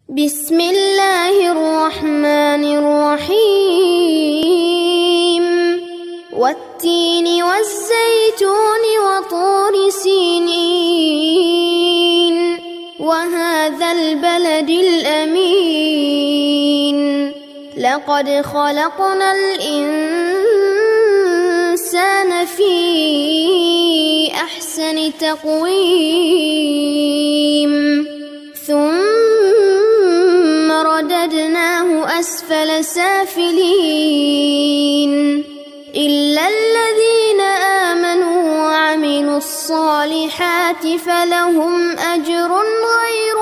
بسم الله الرحمن الرحيم والتين والزيتون وطور سينين وهذا البلد الأمين لقد خلقنا الإنسان في أحسن تقويم ثم رددناه أسفل سافلين إلا الذين آمنوا وعملوا الصالحات فلهم أجر غير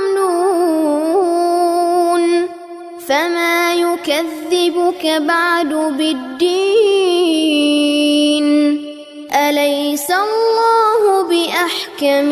ممنون فما يكذبك بعد بالدين أليس الله بأحكم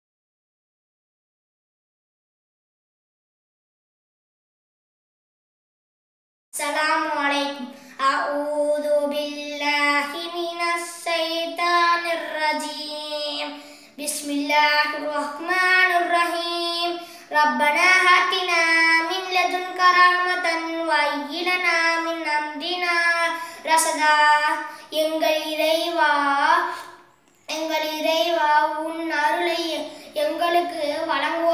السلام عليكم. أعوذ بالله من الشيطان الرجيم. بسم الله الرحمن الرحيم. ربنا آتنا من لدنك رحمة وهيئ لنا من أمرنا رشدا. எங்கள் இறைவா உன் அருளை எங்களுக்கு வழங்கு